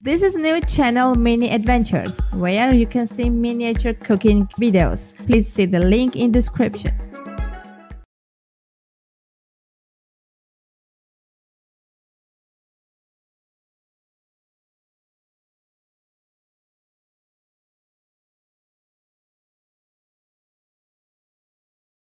This is new channel Mini Adventures, where you can see miniature cooking videos. Please see the link in description.